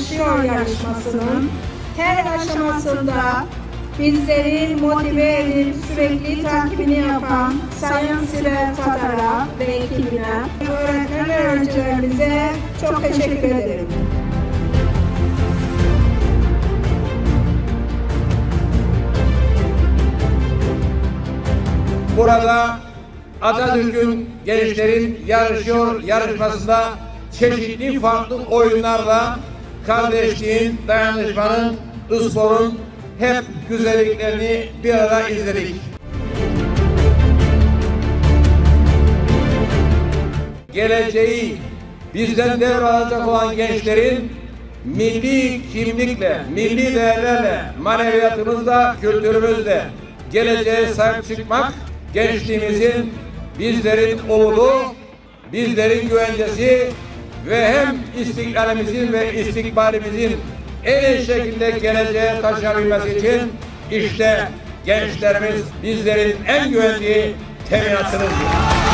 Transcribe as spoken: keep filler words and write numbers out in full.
Yarışıyor yarışmasının her aşamasında bizleri motive edip sürekli takibini yapan Sayın Sibel Tatar'a ve ekibine, öğretmen öğrencilerimize çok teşekkür ederim. Burada Atatürk'ün Gençlerin Yarışıyor yarışmasında çeşitli farklı oyunlarla kardeşliğin, dayanışmanın, sporun hep güzelliklerini bir arada izledik. Geleceği bizden devralacak olan gençlerin milli kimlikle, milli değerlerle, maneviyatımızla, kültürümüzle geleceğe sahip çıkmak, gençliğimizin, bizlerin umudu, bizlerin güvencesi ve hem istiklalimizin ve istikbalimizin en iyi şekilde geleceğe taşıyabilmesi için işte gençlerimiz bizlerin en güvendiği teminatınızdır.